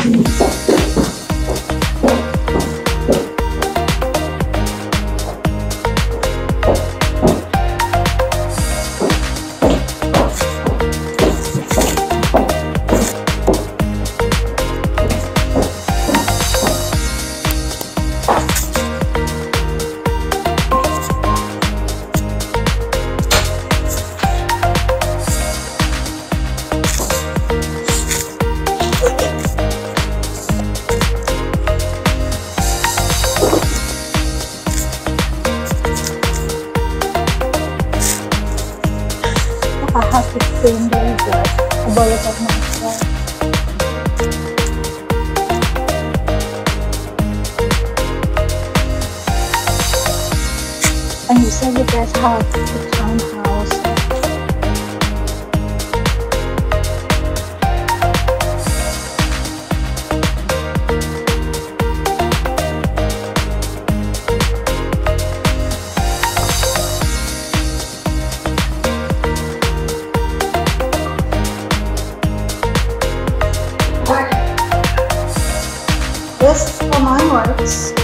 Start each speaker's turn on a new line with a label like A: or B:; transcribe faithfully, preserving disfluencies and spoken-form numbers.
A: I have to clean very good the bullet of myself. And you said you guys have the townhouse. This for mine works.